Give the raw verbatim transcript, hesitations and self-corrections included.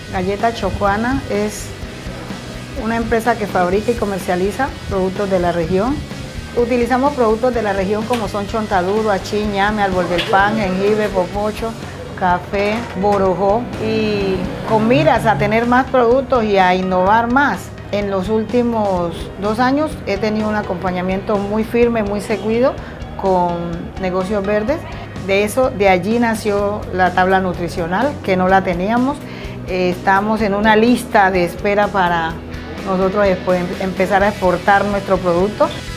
Galleta Chocuana es una empresa que fabrica y comercializa productos de la región. Utilizamos productos de la región como son chontaduro, achí, ñame, árbol del pan, jengibre, popocho, café, borojó, y con miras a tener más productos y a innovar más. En los últimos dos años he tenido un acompañamiento muy firme, muy seguido con Negocios Verdes. De eso, de allí nació la tabla nutricional, que no la teníamos. Eh, estamos en una lista de espera para nosotros después empezar a exportar nuestro producto.